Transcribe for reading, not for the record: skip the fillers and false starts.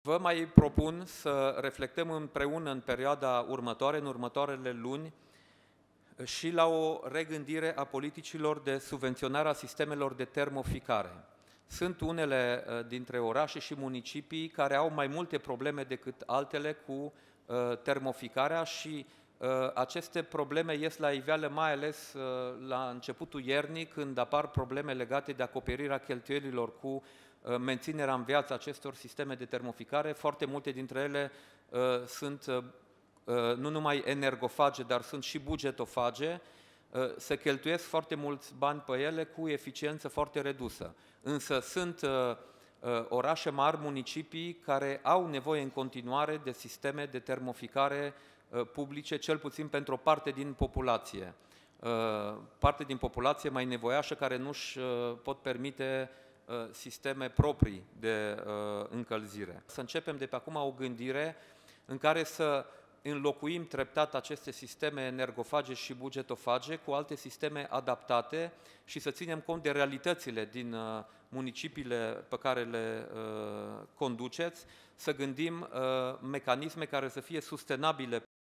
Vă mai propun să reflectăm împreună în perioada următoare, în următoarele luni, și la o regândire a politicilor de subvenționare a sistemelor de termoficare. Sunt unele dintre orașe și municipii care au mai multe probleme decât altele cu termoficarea și aceste probleme ies la iveală mai ales la începutul iernii, când apar probleme legate de acoperirea cheltuielilor cu menținerea în viață acestor sisteme de termoficare. Foarte multe dintre ele sunt nu numai energofage, dar sunt și bugetofage. Se cheltuiesc foarte mulți bani pe ele cu eficiență foarte redusă. Însă sunt orașe mari, municipii, care au nevoie în continuare de sisteme de termoficare publice, cel puțin pentru o parte din populație. Parte din populație mai nevoiașă, care nu-și pot permite sisteme proprii de încălzire. Să începem de pe acum o gândire în care să înlocuim treptat aceste sisteme energofage și bugetofage cu alte sisteme adaptate și să ținem cont de realitățile din municipiile pe care le conduceți, să gândim mecanisme care să fie sustenabile